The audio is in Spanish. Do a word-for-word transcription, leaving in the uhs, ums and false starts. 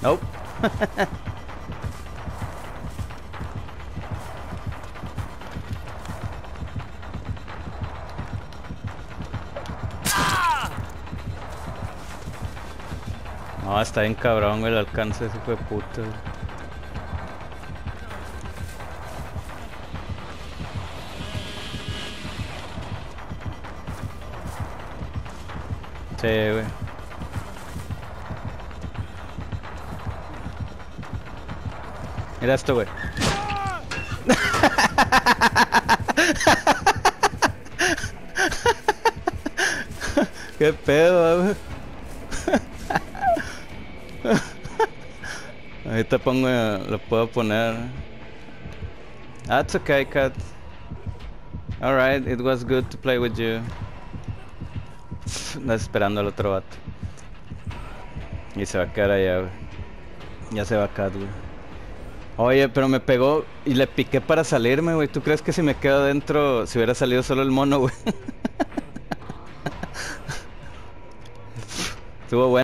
Nope. No, está bien cabrón, güey, el alcance ese hijo de puta, güey. Sí, güey. Mira esto, güey. Qué pedo, güey. Ahorita pongo, lo puedo poner. That's okay, cat. Alright, it was good to play with you. Anda esperando al otro vato. Y se va a quedar allá, güey. Ya se va a quedar, güey. Oye, pero me pegó y le piqué para salirme, güey. ¿Tú crees que si me quedo adentro, si hubiera salido solo el mono, güey? Estuvo bueno.